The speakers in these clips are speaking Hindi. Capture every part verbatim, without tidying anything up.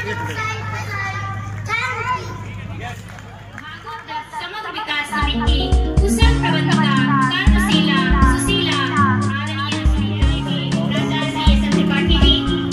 समग्र विकास समिति कुशल प्रबंधका कर्मशीला सुशीला आदरणीय श्री प्राचार्य एस त्रिपाठी जी।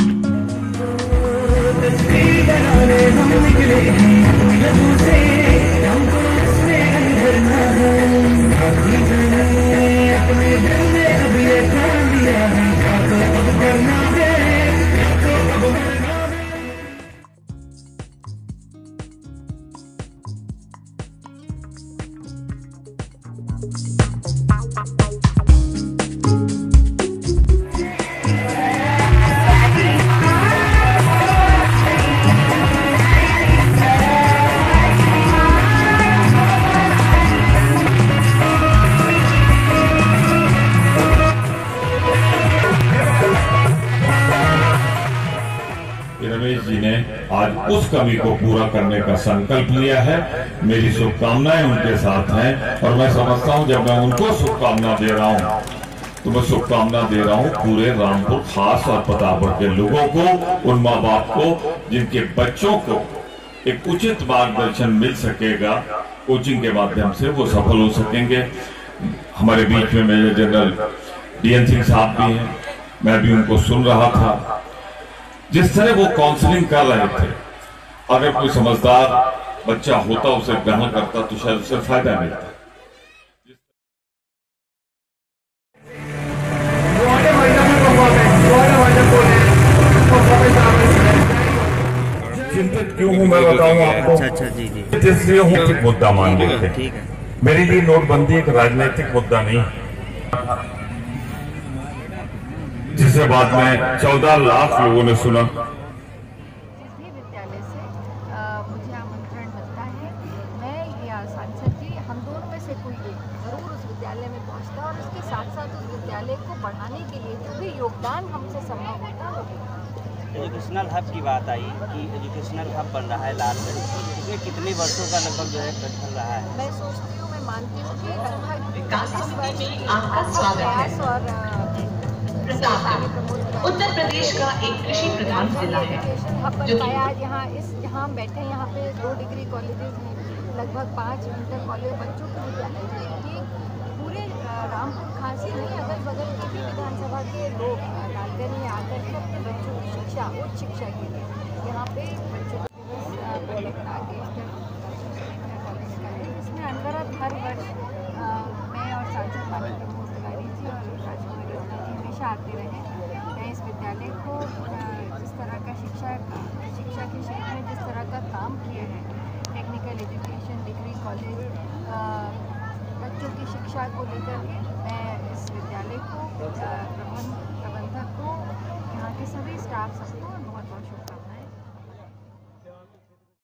रमेश जी ने आज उस कमी को पूरा करने का संकल्प लिया है। मेरी शुभकामनाएं उनके साथ हैं और मैं समझता हूं जब मैं उनको शुभकामना दे रहा हूं तो मैं शुभकामना दे रहा हूं पूरे रामपुर खास और प्रतापगढ़ के लोगों को, उन माँ बाप को जिनके बच्चों को एक उचित मार्गदर्शन मिल सकेगा, कोचिंग के माध्यम से वो सफल हो सकेंगे। हमारे बीच में major general D N Singh साहब भी हैं, मैं भी उनको सुन रहा था। जिस तरह वो काउंसलिंग कर रहे थे, अगर कोई समझदार बच्चा होता उसे ग्रहण करता तो शायद उसे फायदा मिलता। चिंतित क्यों हूं मैं बताऊं आपको। अच्छा अच्छा जी जी इसलिए हूं कि मुद्दा मान लेते हैं। मेरे लिए नोटबंदी एक राजनीतिक मुद्दा नहीं है, जिसे बाद में चौदह लाख लोगों ने सुना। जिस भी विद्यालय से आ, मुझे आमंत्रण मिलता है, मैं या सांसद जी हम दोनों में से कोई एक जरूर उस विद्यालय में पहुंचता है और उसके साथ साथ उस विद्यालय को बढ़ाने के लिए जो भी योगदान हमसे संभव होता है। एजुकेशनल हब की बात आई कि एजुकेशनल हब बन रहा है लालगंज, इसमें कितने वर्षों का लगभग जो है चल रहा है। मैं सोचती हूँ, मैं मानती हूँ कि उत्तर प्रदेश का एक कृषि प्रधान जिला है जो कि आज यहाँ इस जहाँ हम बैठे हैं, यहाँ पे दो डिग्री कॉलेजेस हैं, लगभग पाँच इंटर कॉलेज बच्चों के विद्यालय हैं। पूरे रामपुर खास ही नहीं, अगल बगल के भी विधानसभा के लोग लालगंज में आकर के अपने बच्चों की शिक्षा, उच्च शिक्षा के लिए यहाँ पे बच्चों को दिवस आगे कॉलेज का है, जिसमें अनवरत हर वर्ष मैं और सांसद माननीय प्रमोद तिवारी जी और राजकुमारी योजना जी हमेशा आते रहे। मैं इस विद्यालय को जिस तरह का शिक्षा शिक्षा के क्षेत्र में जिस तरह का काम किए हैं, टेक्निकल एजुकेशन डिग्री कॉलेज, बच्चों की शिक्षा को लेकर के मैं इस विद्यालय को प्रबंध प्रबंधक को, यहाँ के सभी स्टाफ सबको